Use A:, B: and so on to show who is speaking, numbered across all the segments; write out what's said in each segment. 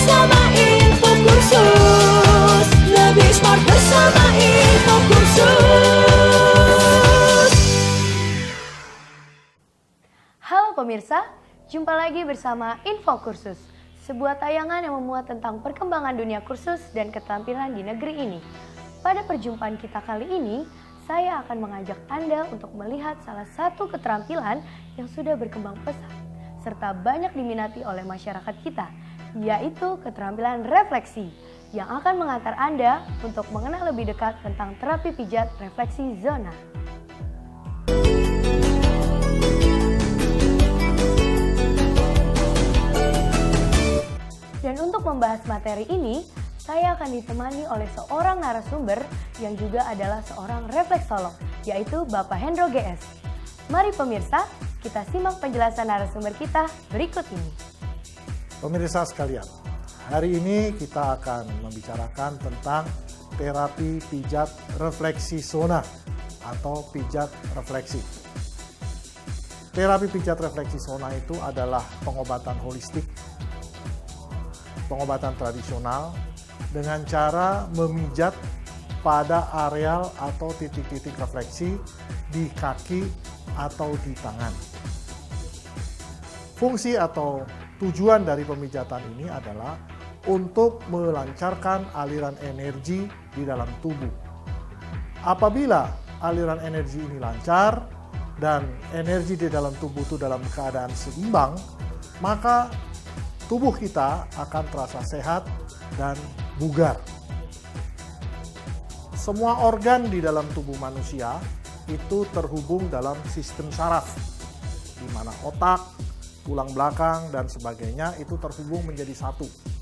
A: bersama Info Kursus. Lebih smart bersama Info Kursus.
B: Halo pemirsa, jumpa lagi bersama Info Kursus, sebuah tayangan yang memuat tentang perkembangan dunia kursus dan keterampilan di negeri ini. Pada perjumpaan kita kali ini, saya akan mengajak Anda untuk melihat salah satu keterampilan yang sudah berkembang pesat, serta banyak diminati oleh masyarakat kita, yaitu keterampilan refleksi, yang akan mengantar Anda untuk mengenal lebih dekat tentang terapi pijat refleksi zona. Dan untuk membahas materi ini, saya akan ditemani oleh seorang narasumber yang juga adalah seorang refleksolog, yaitu Bapak Hendro GS. Mari pemirsa, kita simak penjelasan narasumber kita berikut ini.
C: Pemirsa sekalian, hari ini kita akan membicarakan tentang terapi pijat refleksi zona atau pijat refleksi. Terapi pijat refleksi zona itu adalah pengobatan holistik, pengobatan tradisional dengan cara memijat pada areal atau titik-titik refleksi di kaki atau di tangan. Fungsi atau tujuan dari pemijatan ini adalah untuk melancarkan aliran energi di dalam tubuh. Apabila aliran energi ini lancar dan energi di dalam tubuh itu dalam keadaan seimbang, maka tubuh kita akan terasa sehat dan bugar. Semua organ di dalam tubuh manusia itu terhubung dalam sistem saraf, di mana otak, tulang belakang, dan sebagainya itu terhubung menjadi satu.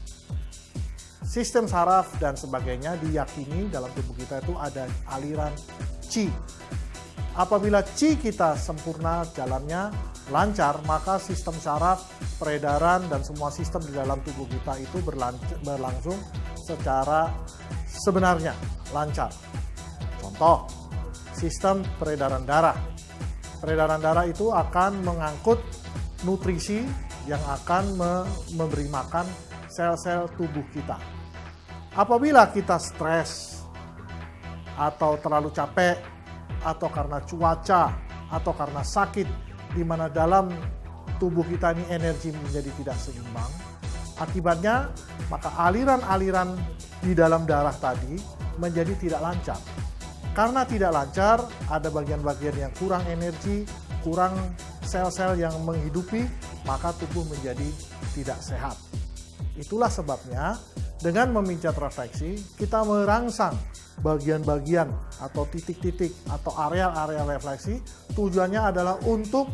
C: Sistem saraf dan sebagainya diyakini dalam tubuh kita itu ada aliran qi. Apabila qi kita sempurna jalannya, lancar, maka sistem saraf, peredaran, dan semua sistem di dalam tubuh kita itu berlangsung secara sebenarnya lancar. Contoh, sistem peredaran darah. Peredaran darah itu akan mengangkut nutrisi yang akan memberi makan sel-sel tubuh kita. Apabila kita stres atau terlalu capek atau karena cuaca atau karena sakit, di mana dalam tubuh kita ini energi menjadi tidak seimbang, akibatnya maka aliran-aliran di dalam darah tadi menjadi tidak lancar. Karena tidak lancar, ada bagian-bagian yang kurang energi, kurang sel-sel yang menghidupi, maka tubuh menjadi tidak sehat. Itulah sebabnya dengan memijat refleksi, kita merangsang bagian-bagian atau titik-titik atau area-area refleksi. Tujuannya adalah untuk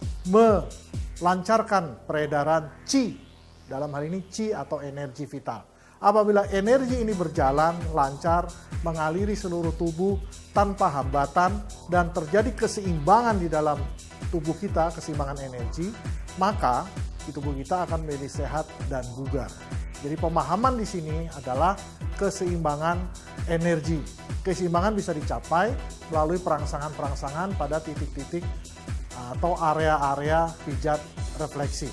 C: melancarkan peredaran qi, dalam hal ini qi atau energi vital. Apabila energi ini berjalan lancar, mengaliri seluruh tubuh tanpa hambatan, dan terjadi keseimbangan di dalam tubuh kita, keseimbangan energi, maka tubuh kita akan menjadi sehat dan bugar. Jadi pemahaman di sini adalah keseimbangan energi. Keseimbangan bisa dicapai melalui perangsangan-perangsangan pada titik-titik atau area-area pijat refleksi.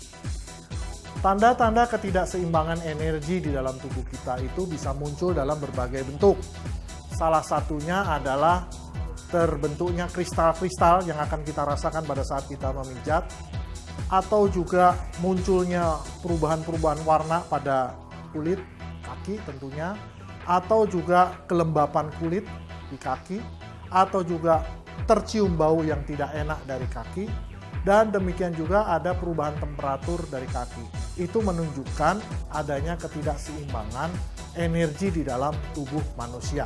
C: Tanda-tanda ketidakseimbangan energi di dalam tubuh kita itu bisa muncul dalam berbagai bentuk. Salah satunya adalah terbentuknya kristal-kristal yang akan kita rasakan pada saat kita memijat, atau juga munculnya perubahan-perubahan warna pada kulit kaki tentunya, atau juga kelembapan kulit di kaki, atau juga tercium bau yang tidak enak dari kaki, dan demikian juga ada perubahan temperatur dari kaki. Itu menunjukkan adanya ketidakseimbangan energi di dalam tubuh manusia.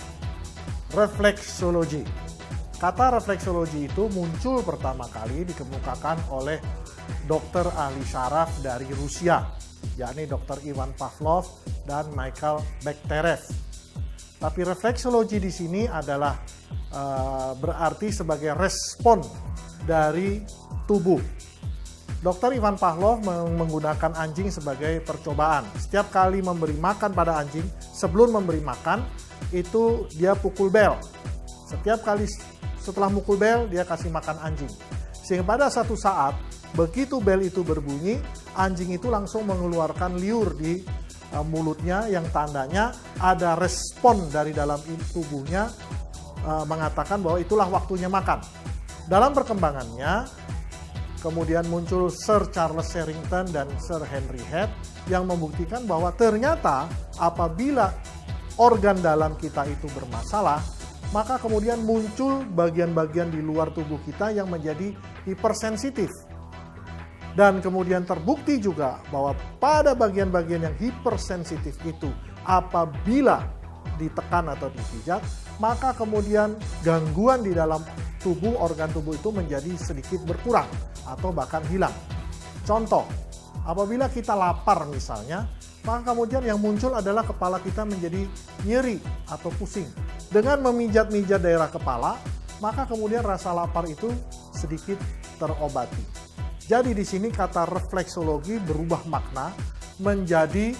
C: Refleksologi. Kata refleksologi itu muncul pertama kali dikemukakan oleh dokter ahli saraf dari Rusia, yakni Dr. Ivan Pavlov dan Michael Bekhterev. Tapi refleksologi di sini adalah berarti sebagai respon dari tubuh. Dr. Ivan Pavlov menggunakan anjing sebagai percobaan. Setiap kali memberi makan pada anjing, sebelum memberi makan, itu dia pukul bel. Setiap kali setelah mukul bel, dia kasih makan anjing. Sehingga pada satu saat, begitu bel itu berbunyi, anjing itu langsung mengeluarkan liur di mulutnya yang tandanya ada respon dari dalam tubuhnya mengatakan bahwa itulah waktunya makan. Dalam perkembangannya, kemudian muncul Sir Charles Sherrington dan Sir Henry Head yang membuktikan bahwa ternyata apabila organ dalam kita itu bermasalah, maka kemudian muncul bagian-bagian di luar tubuh kita yang menjadi hipersensitif. Dan kemudian terbukti juga bahwa pada bagian-bagian yang hipersensitif itu apabila ditekan atau dipijat, maka kemudian gangguan di dalam tubuh, organ tubuh itu menjadi sedikit berkurang atau bahkan hilang. Contoh, apabila kita lapar misalnya, maka kemudian yang muncul adalah kepala kita menjadi nyeri atau pusing. Dengan memijat-mijat daerah kepala, maka kemudian rasa lapar itu sedikit terobati. Jadi di sini kata refleksologi berubah makna menjadi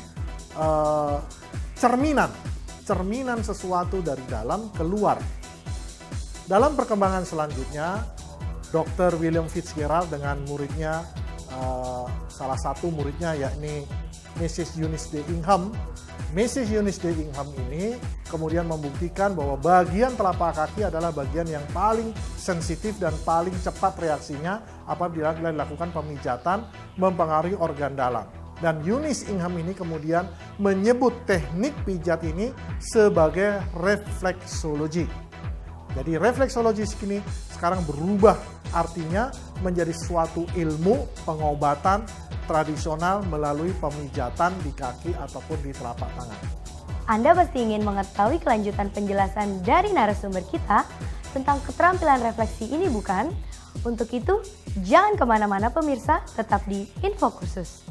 C: cerminan sesuatu dari dalam keluar. Dalam perkembangan selanjutnya, Dr. William Fitzgerald dengan muridnya, salah satu muridnya yakni Mrs. Eunice D. Ingham. Mrs. Eunice D. Ingham ini kemudian membuktikan bahwa bagian telapak kaki adalah bagian yang paling sensitif dan paling cepat reaksinya apabila dilakukan pemijatan mempengaruhi organ dalam. Dan Eunice Ingham ini kemudian menyebut teknik pijat ini sebagai refleksologi. Jadi refleksologi ini sekarang berubah artinya menjadi suatu ilmu pengobatan tradisional melalui pemijatan di kaki ataupun di telapak tangan.
B: Anda pasti ingin mengetahui kelanjutan penjelasan dari narasumber kita tentang keterampilan refleksi ini, bukan? Untuk itu, jangan kemana-mana pemirsa, tetap di Info Kursus.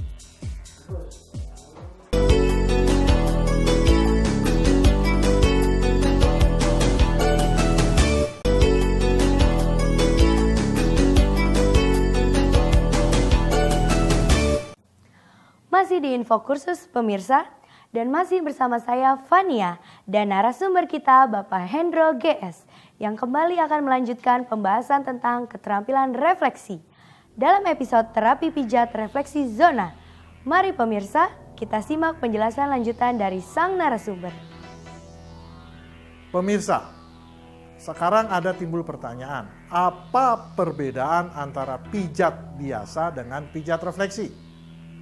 B: Masih di Info Kursus pemirsa, dan masih bersama saya Fania dan narasumber kita Bapak Hendro GS yang kembali akan melanjutkan pembahasan tentang keterampilan refleksi dalam episode terapi pijat refleksi zona. Mari pemirsa, kita simak penjelasan lanjutan dari sang narasumber.
C: Pemirsa, sekarang ada timbul pertanyaan, apa perbedaan antara pijat biasa dengan pijat refleksi?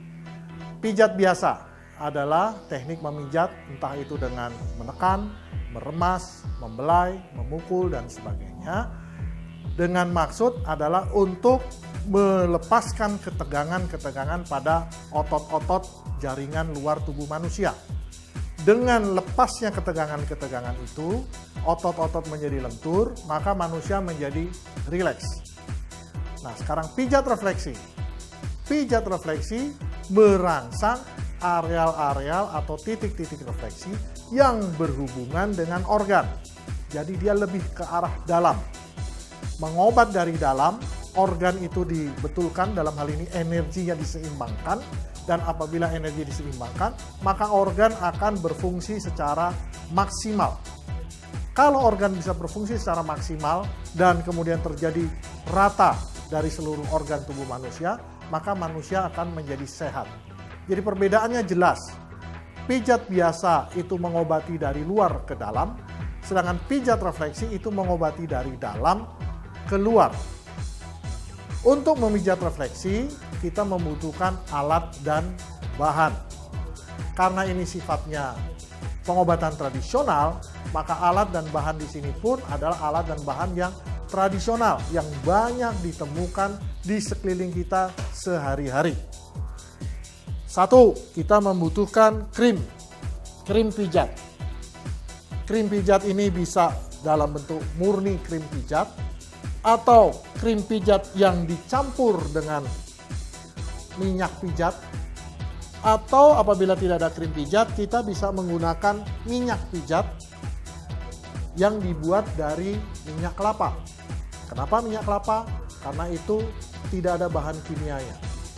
C: Pijat biasa adalah teknik memijat entah itu dengan menekan, meremas, membelai, memukul, dan sebagainya. Dengan maksud adalah untuk melepaskan ketegangan-ketegangan pada otot-otot jaringan luar tubuh manusia. Dengan lepasnya ketegangan-ketegangan itu, otot-otot menjadi lentur, maka manusia menjadi rileks. Nah, sekarang pijat refleksi. Pijat refleksi merangsang areal-areal atau titik-titik refleksi yang berhubungan dengan organ. Jadi dia lebih ke arah dalam. Mengobat dari dalam, organ itu dibetulkan, dalam hal ini energinya diseimbangkan, dan apabila energi diseimbangkan, maka organ akan berfungsi secara maksimal. Kalau organ bisa berfungsi secara maksimal dan kemudian terjadi rata dari seluruh organ tubuh manusia, maka manusia akan menjadi sehat. Jadi perbedaannya jelas. Pijat biasa itu mengobati dari luar ke dalam, sedangkan pijat refleksi itu mengobati dari dalam ke luar. Untuk memijat refleksi, kita membutuhkan alat dan bahan. Karena ini sifatnya pengobatan tradisional, maka alat dan bahan di sini pun adalah alat dan bahan yang tradisional yang banyak ditemukan di sekeliling kita sehari-hari. Satu, kita membutuhkan krim pijat. Krim pijat ini bisa dalam bentuk murni krim pijat atau krim pijat yang dicampur dengan minyak pijat, atau apabila tidak ada krim pijat, kita bisa menggunakan minyak pijat yang dibuat dari minyak kelapa. Kenapa minyak kelapa? Karena itu tidak ada bahan kimianya.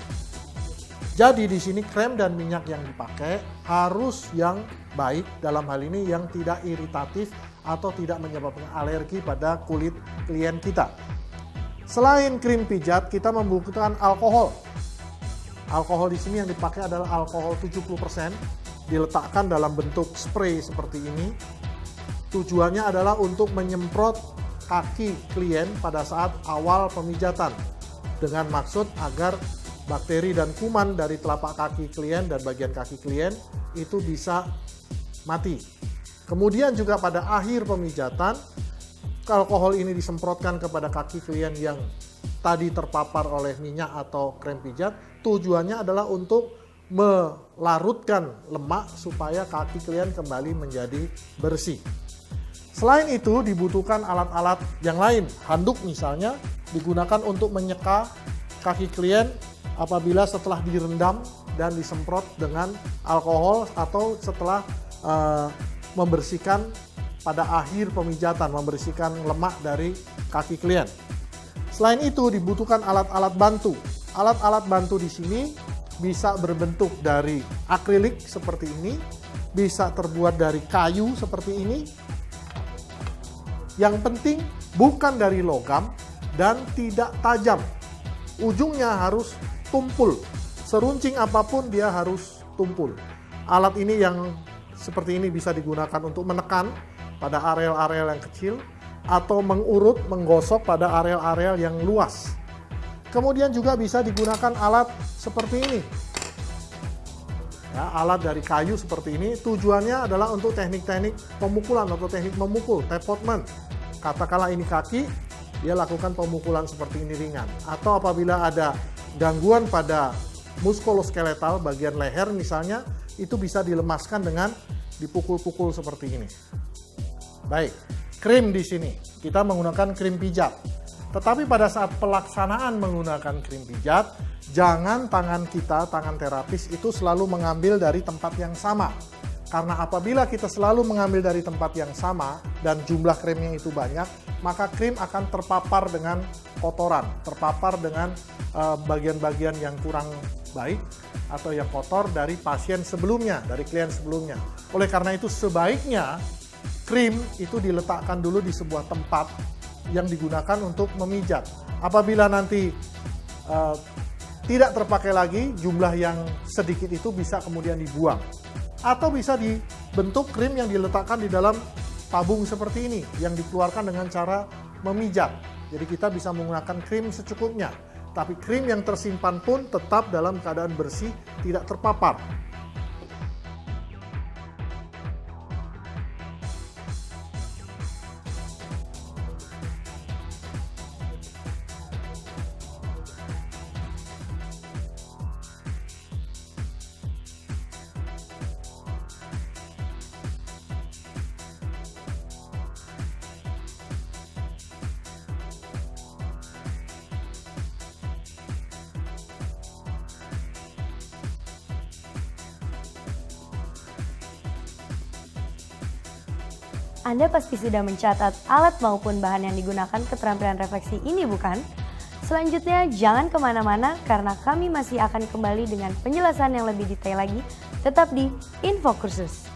C: Jadi di sini krem dan minyak yang dipakai harus yang baik, dalam hal ini yang tidak iritatif atau tidak menyebabkan alergi pada kulit klien kita. Selain krim pijat, kita membutuhkan alkohol. Alkohol di sini yang dipakai adalah alkohol 70%, diletakkan dalam bentuk spray seperti ini. Tujuannya adalah untuk menyemprot kaki klien pada saat awal pemijatan dengan maksud agar bakteri dan kuman dari telapak kaki klien dan bagian kaki klien itu bisa mati. Kemudian juga pada akhir pemijatan, alkohol ini disemprotkan kepada kaki klien yang tadi terpapar oleh minyak atau krem pijat. Tujuannya adalah untuk melarutkan lemak supaya kaki klien kembali menjadi bersih. Selain itu dibutuhkan alat-alat yang lain. Handuk misalnya digunakan untuk menyeka kaki klien apabila setelah direndam dan disemprot dengan alkohol atau setelah membersihkan pada akhir pemijatan, membersihkan lemak dari kaki klien. Selain itu dibutuhkan alat-alat bantu. Alat-alat bantu di sini bisa berbentuk dari akrilik seperti ini, bisa terbuat dari kayu seperti ini. Yang penting bukan dari logam dan tidak tajam. Ujungnya harus tumpul. Seruncing apapun dia harus tumpul. Alat ini yang seperti ini bisa digunakan untuk menekan pada areal-areal yang kecil atau mengurut, menggosok pada areal-areal yang luas. Kemudian juga bisa digunakan alat seperti ini. Ya, alat dari kayu seperti ini tujuannya adalah untuk teknik-teknik pemukulan atau teknik memukul, tappement. Katakanlah ini kaki, dia lakukan pemukulan seperti ini ringan. Atau apabila ada gangguan pada muskuloskeletal bagian leher misalnya, itu bisa dilemaskan dengan dipukul-pukul seperti ini. Baik, krim di sini kita menggunakan krim pijat. Tetapi pada saat pelaksanaan menggunakan krim pijat, jangan tangan kita, tangan terapis itu selalu mengambil dari tempat yang sama. Karena apabila kita selalu mengambil dari tempat yang sama dan jumlah krimnya itu banyak, maka krim akan terpapar dengan kotoran, terpapar dengan bagian-bagian yang kurang baik atau yang kotor dari pasien sebelumnya, dari klien sebelumnya. Oleh karena itu sebaiknya krim itu diletakkan dulu di sebuah tempat yang digunakan untuk memijat. Apabila nanti tidak terpakai lagi, jumlah yang sedikit itu bisa kemudian dibuang. Atau bisa dibentuk krim yang diletakkan di dalam tabung seperti ini, yang dikeluarkan dengan cara memijat. Jadi kita bisa menggunakan krim secukupnya. Tapi krim yang tersimpan pun tetap dalam keadaan bersih, tidak terpapar.
B: Anda pasti sudah mencatat alat maupun bahan yang digunakan keterampilan refleksi ini, bukan? Selanjutnya, jangan kemana-mana karena kami masih akan kembali dengan penjelasan yang lebih detail lagi. Tetap di Info Kursus.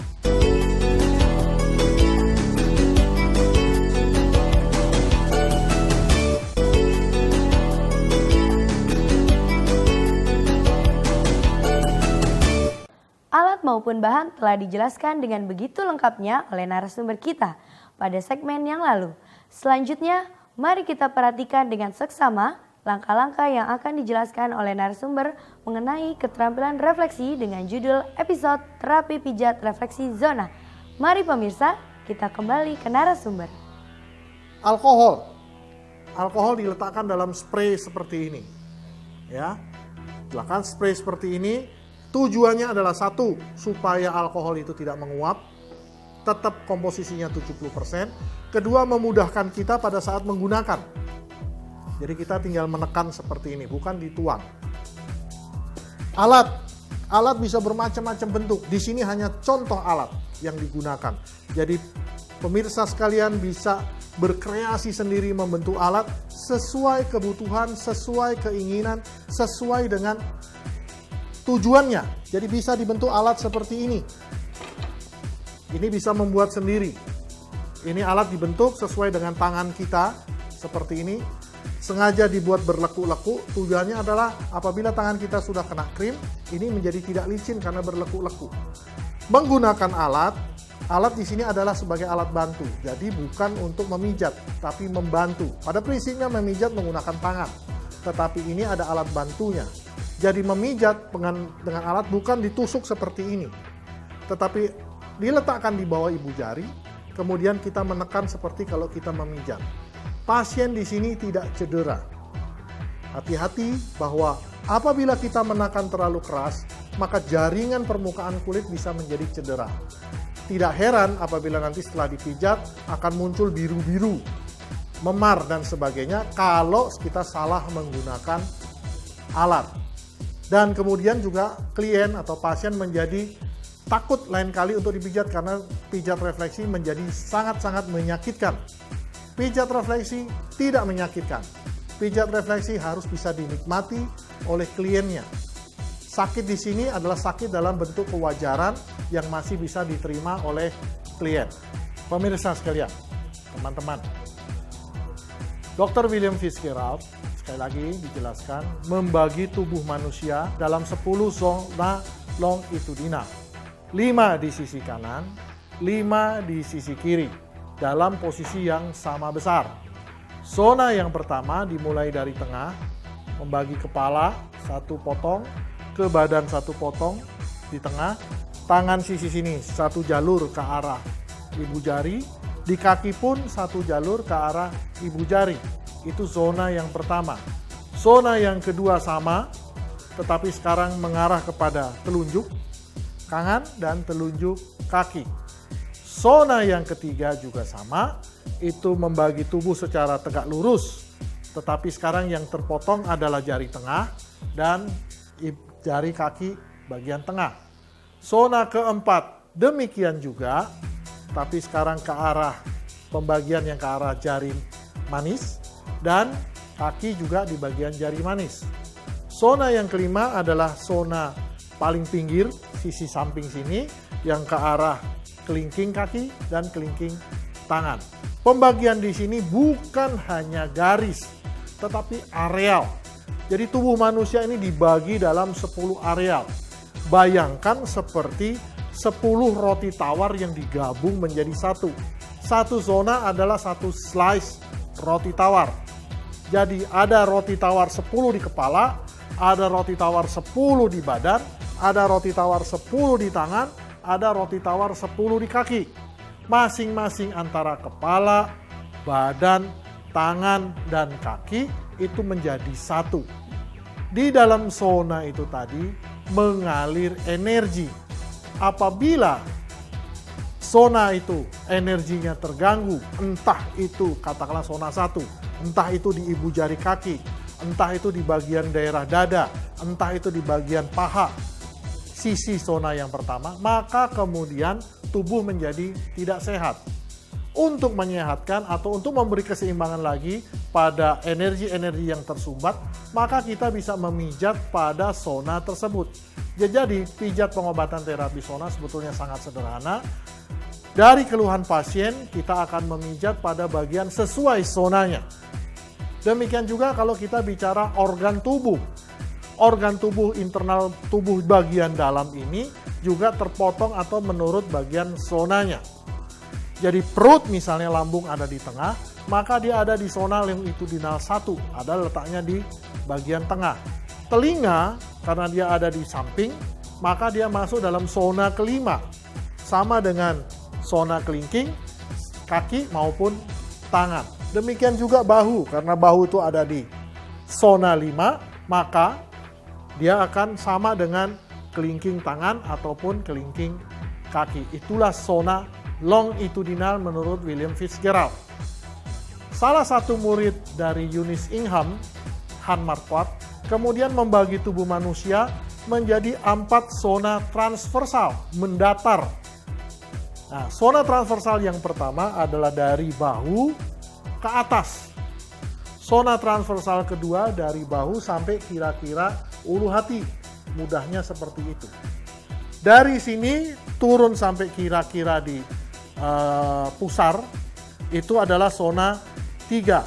B: Alat maupun bahan telah dijelaskan dengan begitu lengkapnya oleh narasumber kita pada segmen yang lalu. Selanjutnya, mari kita perhatikan dengan seksama langkah-langkah yang akan dijelaskan oleh narasumber mengenai keterampilan refleksi dengan judul episode Terapi Pijat Refleksi Zona. Mari pemirsa, kita kembali ke narasumber.
C: Alkohol. Alkohol diletakkan dalam spray seperti ini. Ya. Silakan spray seperti ini. Tujuannya adalah satu, supaya alkohol itu tidak menguap, tetap komposisinya 70%. Kedua, memudahkan kita pada saat menggunakan. Jadi kita tinggal menekan seperti ini, bukan dituang. Alat bisa bermacam-macam bentuk. Di sini hanya contoh alat yang digunakan. Jadi pemirsa sekalian bisa berkreasi sendiri membentuk alat sesuai kebutuhan, sesuai keinginan, sesuai dengan tujuannya. Jadi bisa dibentuk alat seperti ini. Ini bisa membuat sendiri. Ini alat dibentuk sesuai dengan tangan kita seperti ini. sengaja dibuat berlekuk-lekuk. Tujuannya adalah apabila tangan kita sudah kena krim, ini menjadi tidak licin karena berlekuk-lekuk. Menggunakan alat di sini adalah sebagai alat bantu. Jadi bukan untuk memijat, tapi membantu. Pada prinsipnya memijat menggunakan tangan, tetapi ini ada alat bantunya. Jadi memijat dengan alat bukan ditusuk seperti ini, tetapi diletakkan di bawah ibu jari, kemudian kita menekan seperti kalau kita memijat. Pasien di sini tidak cedera. Hati-hati bahwa apabila kita menekan terlalu keras, maka jaringan permukaan kulit bisa menjadi cedera. Tidak heran apabila nanti setelah dipijat akan muncul biru-biru, memar dan sebagainya kalau kita salah menggunakan alat. Dan kemudian juga klien atau pasien menjadi takut lain kali untuk dipijat karena pijat refleksi menjadi sangat-sangat menyakitkan. Pijat refleksi tidak menyakitkan. Pijat refleksi harus bisa dinikmati oleh kliennya. Sakit di sini adalah sakit dalam bentuk kewajaran yang masih bisa diterima oleh klien. Pemirsa sekalian, teman-teman, Dr. William Fitzgerald sekali lagi dijelaskan membagi tubuh manusia dalam 10 zona longitudinal. 5 di sisi kanan, 5 di sisi kiri, dalam posisi yang sama besar. Zona yang pertama dimulai dari tengah, membagi kepala 1 potong, ke badan 1 potong di tengah, tangan sisi sini 1 jalur ke arah ibu jari, di kaki pun 1 jalur ke arah ibu jari. Itu zona yang pertama. Zona yang kedua sama, tetapi sekarang mengarah kepada telunjuk tangan dan telunjuk kaki. Zona yang ketiga juga sama, itu membagi tubuh secara tegak lurus, tetapi sekarang yang terpotong adalah jari tengah dan jari kaki bagian tengah. Zona keempat demikian juga, tapi sekarang ke arah pembagian yang ke arah jari manis dan kaki juga di bagian jari manis. Zona yang kelima adalah zona paling pinggir, sisi samping sini, yang ke arah kelingking kaki dan kelingking tangan. Pembagian di sini bukan hanya garis, tetapi areal. Jadi tubuh manusia ini dibagi dalam 10 areal. Bayangkan seperti 10 roti tawar yang digabung menjadi satu. Satu zona adalah 1 slice roti tawar. Jadi ada roti tawar 10 di kepala, ada roti tawar 10 di badan, ada roti tawar 10 di tangan, ada roti tawar 10 di kaki. Masing-masing antara kepala, badan, tangan, dan kaki itu menjadi satu. Di dalam zona itu tadi mengalir energi. Apabila zona itu energinya terganggu, entah itu katakanlah zona 1, entah itu di ibu jari kaki, entah itu di bagian daerah dada, entah itu di bagian paha, sisi zona yang pertama, maka kemudian tubuh menjadi tidak sehat. Untuk menyehatkan atau untuk memberi keseimbangan lagi pada energi-energi yang tersumbat, maka kita bisa memijat pada zona tersebut. Jadi pijat pengobatan terapi zona sebetulnya sangat sederhana. Dari keluhan pasien, kita akan memijat pada bagian sesuai zonanya. Demikian juga kalau kita bicara organ tubuh. Organ tubuh internal tubuh bagian dalam ini juga terpotong atau menurut bagian zonanya. Jadi perut misalnya lambung ada di tengah, maka dia ada di zona longitudinal 1, ada letaknya di bagian tengah. Telinga karena dia ada di samping, maka dia masuk dalam zona kelima. Sama dengan zona kelingking, kaki maupun tangan. Demikian juga bahu, karena bahu itu ada di zona 5, maka dia akan sama dengan kelingking tangan ataupun kelingking kaki. Itulah zona longitudinal menurut William Fitzgerald. Salah satu murid dari Eunice Ingham, Han Marquardt, kemudian membagi tubuh manusia menjadi 4 zona transversal, mendatar. Nah, zona transversal yang pertama adalah dari bahu ke atas. Zona transversal kedua dari bahu sampai kira-kira ulu hati. Mudahnya seperti itu. Dari sini turun sampai kira-kira di pusar, itu adalah zona 3,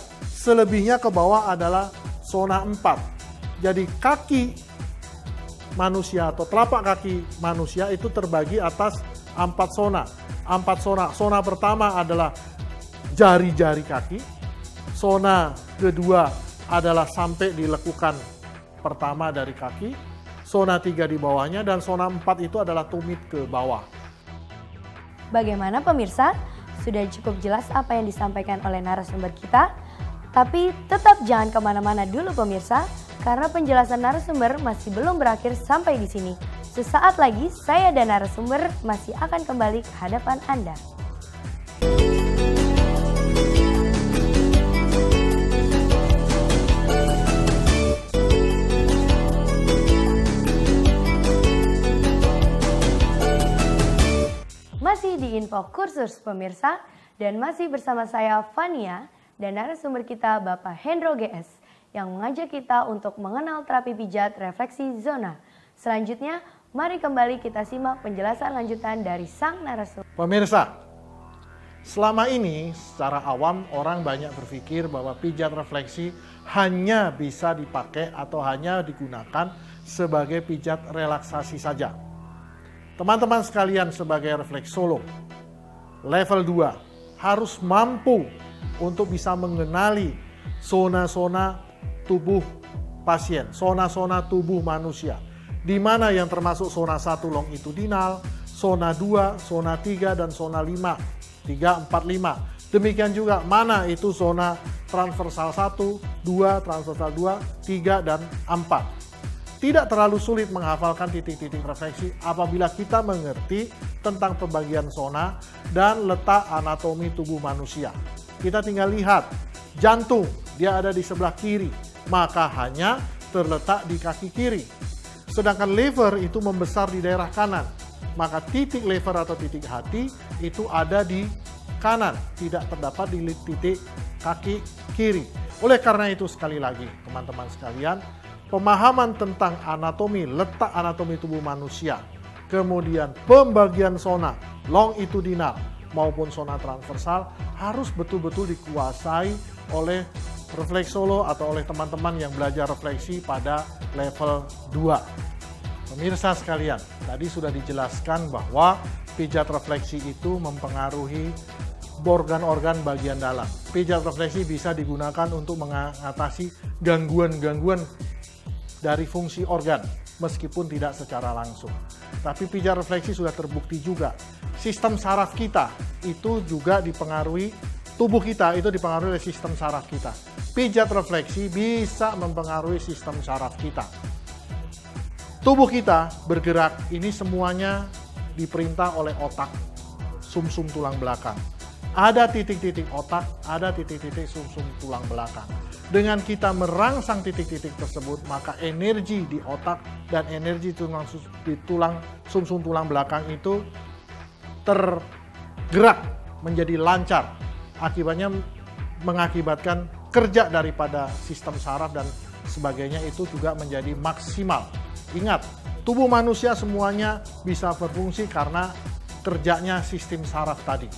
C: selebihnya ke bawah adalah zona 4. Jadi kaki manusia atau telapak kaki manusia itu terbagi atas 4 zona. 4 zona. Zona pertama adalah jari-jari kaki. Zona kedua adalah sampai di lekukan pertama dari kaki. Zona 3 di bawahnya dan zona 4 itu adalah tumit ke bawah.
B: Bagaimana pemirsa? Sudah cukup jelas apa yang disampaikan oleh narasumber kita? Tapi tetap jangan kemana-mana dulu pemirsa, karena penjelasan narasumber masih belum berakhir sampai di sini. Sesaat lagi saya dan narasumber masih akan kembali ke hadapan Anda. Masih di Info Kursus pemirsa, dan masih bersama saya Fania dan narasumber kita Bapak Hendro GS yang mengajak kita untuk mengenal terapi pijat refleksi zona. Selanjutnya, mari kembali kita simak penjelasan lanjutan dari sang narasumber.
C: Pemirsa, selama ini secara awam orang banyak berpikir bahwa pijat refleksi hanya bisa dipakai atau hanya digunakan sebagai pijat relaksasi saja. Teman-teman sekalian, sebagai refleksolog level 2 harus mampu untuk bisa mengenali zona-zona tubuh pasien, zona-zona tubuh manusia. Di mana yang termasuk zona 1 longitudinal, zona 2, zona 3, dan zona 5, 3, 4, 5. Demikian juga mana itu zona transversal 1, 2, transversal 2, 3, dan 4. Tidak terlalu sulit menghafalkan titik-titik refleksi apabila kita mengerti tentang pembagian zona dan letak anatomi tubuh manusia. Kita tinggal lihat, jantung dia ada di sebelah kiri, maka hanya terletak di kaki kiri. Sedangkan lever itu membesar di daerah kanan, maka titik lever atau titik hati itu ada di kanan, tidak terdapat di titik kaki kiri. Oleh karena itu, sekali lagi teman-teman sekalian, pemahaman tentang anatomi, letak anatomi tubuh manusia, kemudian pembagian zona longitudinal maupun zona transversal harus betul-betul dikuasai oleh refleksolog atau oleh teman-teman yang belajar refleksi pada level 2. Pemirsa sekalian, tadi sudah dijelaskan bahwa pijat refleksi itu mempengaruhi organ-organ bagian dalam. Pijat refleksi bisa digunakan untuk mengatasi gangguan-gangguan dari fungsi organ, meskipun tidak secara langsung. Tapi pijat refleksi sudah terbukti juga. Sistem saraf kita itu juga dipengaruhi, tubuh kita itu dipengaruhi oleh sistem saraf kita. Pijat refleksi bisa mempengaruhi sistem saraf kita. Tubuh kita bergerak, ini semuanya diperintah oleh otak, sumsum tulang belakang. Ada titik-titik otak, ada titik-titik sumsum tulang belakang. Dengan kita merangsang titik-titik tersebut, maka energi di otak dan energi di tulang sumsum tulang belakang itu tergerak menjadi lancar. Akibatnya mengakibatkan kerja daripada sistem saraf dan sebagainya itu juga menjadi maksimal. Ingat, tubuh manusia semuanya bisa berfungsi karena kerjanya sistem saraf tadi.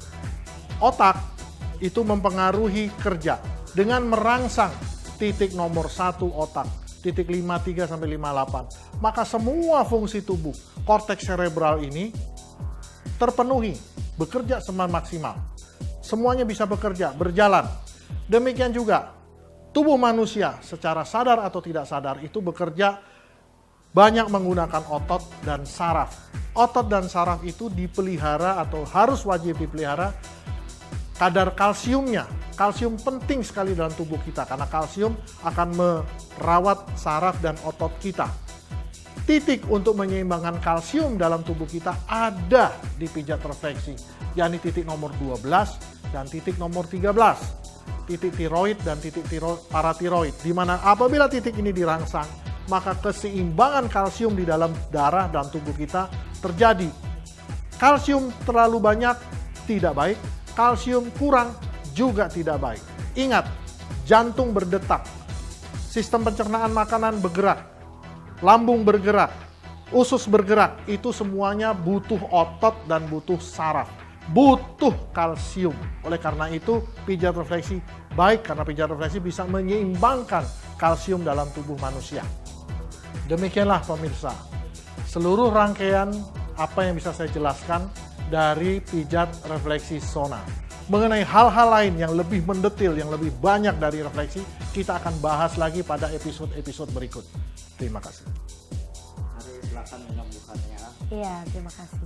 C: Otak itu mempengaruhi kerja dengan merangsang titik nomor 1 otak, titik 53 sampai 58. Maka semua fungsi tubuh, korteks cerebral ini terpenuhi, bekerja semaksimal. Semuanya bisa bekerja, berjalan. Demikian juga tubuh manusia secara sadar atau tidak sadar itu bekerja banyak menggunakan otot dan saraf. Otot dan saraf itu dipelihara atau harus wajib dipelihara. Kadar kalsiumnya, kalsium penting sekali dalam tubuh kita karena kalsium akan merawat saraf dan otot kita. Titik untuk menyeimbangkan kalsium dalam tubuh kita ada di pijat refleksi, yakni titik nomor 12 dan titik nomor 13. Titik tiroid dan titik paratiroid, di mana apabila titik ini dirangsang, maka keseimbangan kalsium di dalam darah dan tubuh kita terjadi. Kalsium terlalu banyak tidak baik, kalsium kurang juga tidak baik. Ingat, jantung berdetak, sistem pencernaan makanan bergerak, lambung bergerak, usus bergerak, itu semuanya butuh otot dan butuh saraf. butuh kalsium. Oleh karena itu, pijat refleksi baik karena pijat refleksi bisa menyeimbangkan kalsium dalam tubuh manusia. Demikianlah pemirsa, seluruh rangkaian apa yang bisa saya jelaskan dari pijat refleksi Sona. Mengenai hal-hal lain yang lebih mendetil, yang lebih banyak dari refleksi, kita akan bahas lagi pada episode-episode berikut. Terima kasih.
D: Mari silakan menyembuhkannya.
B: Iya, terima kasih.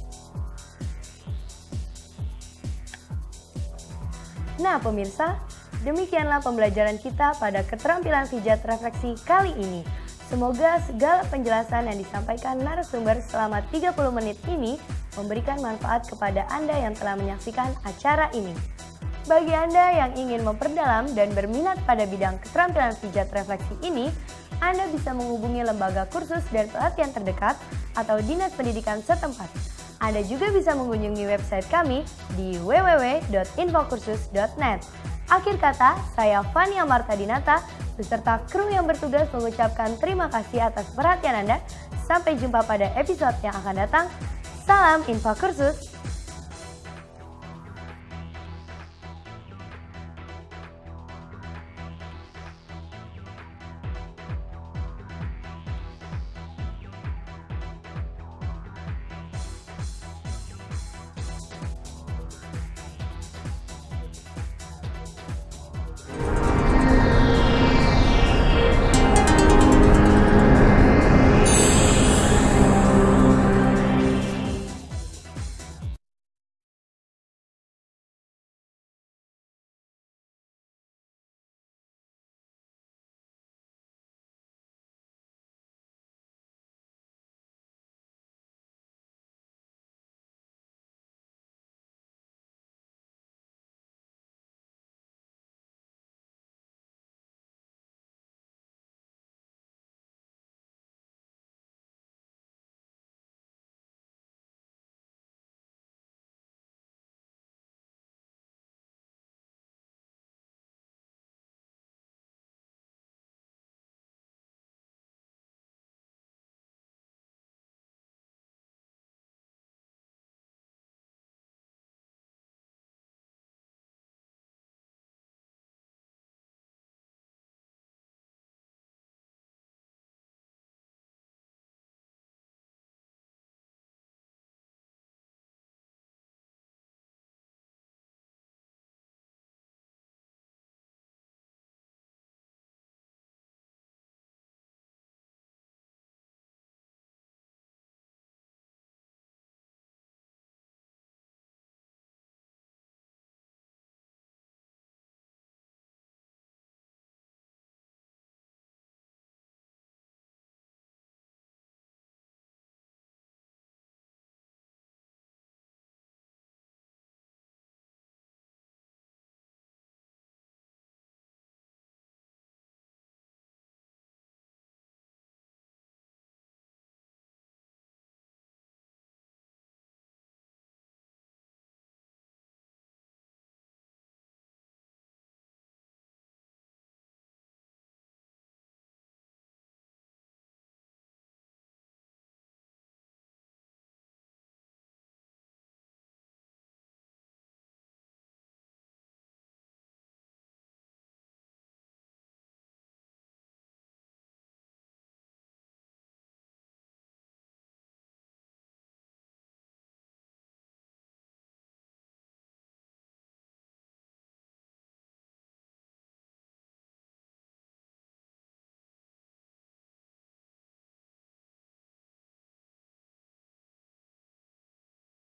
B: Nah pemirsa, demikianlah pembelajaran kita pada keterampilan pijat refleksi kali ini. Semoga segala penjelasan yang disampaikan narasumber selama 30 menit ini memberikan manfaat kepada Anda yang telah menyaksikan acara ini. Bagi Anda yang ingin memperdalam dan berminat pada bidang keterampilan pijat refleksi ini, Anda bisa menghubungi lembaga kursus dan pelatihan terdekat atau dinas pendidikan setempat. Anda juga bisa mengunjungi website kami di www.infokursus.net. Akhir kata, saya Fania Martadinata beserta kru yang bertugas mengucapkan terima kasih atas perhatian Anda. Sampai jumpa pada episode yang akan datang. Salam Infokursus.